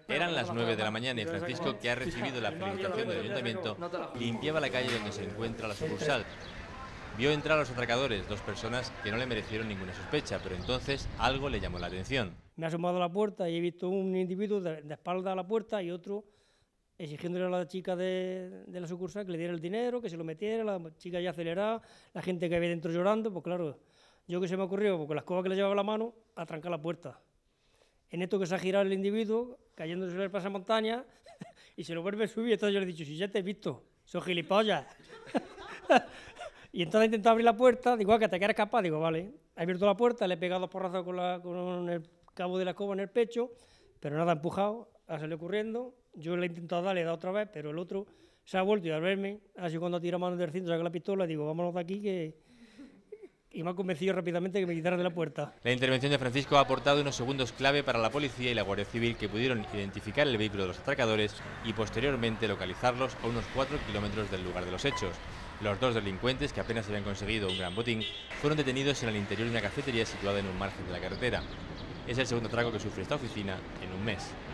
Eran las 9 de la mañana y Francisco, que ha recibido la felicitación del ayuntamiento, limpiaba la calle donde se encuentra la sucursal. Vio entrar a los atracadores, dos personas que no le merecieron ninguna sospecha, pero entonces algo le llamó la atención. Me he asomado a la puerta y he visto un individuo de espalda a la puerta y otro exigiéndole a la chica de la sucursal que le diera el dinero, que se lo metiera, la chica ya acelerada, la gente que había dentro llorando, pues claro, yo que se me ocurrió, pues con la escoba que le llevaba la mano, a trancar la puerta. En esto que se ha girado el individuo, cayéndose en el pasamontaña, y se lo vuelve a subir, entonces yo le he dicho, si ya te he visto, soy gilipollas. Y entonces he intentado abrir la puerta, digo, que te quedas capaz, digo, vale. He abierto la puerta, le he pegado dos porrazos con el cabo de la escoba en el pecho, pero nada, ha empujado, ha salido corriendo, yo le he intentado darle, he dado otra vez, pero el otro se ha vuelto y al verme, así cuando tira mano del cinto, saca la pistola, digo, vámonos de aquí, y me ha convencido rápidamente que me quitaran de la puerta. La intervención de Francisco ha aportado unos segundos clave para la policía y la Guardia Civil, que pudieron identificar el vehículo de los atracadores y posteriormente localizarlos a unos 4 kilómetros del lugar de los hechos. Los dos delincuentes, que apenas habían conseguido un gran botín, fueron detenidos en el interior de una cafetería situada en un margen de la carretera. Es el segundo atraco que sufre esta oficina en un mes.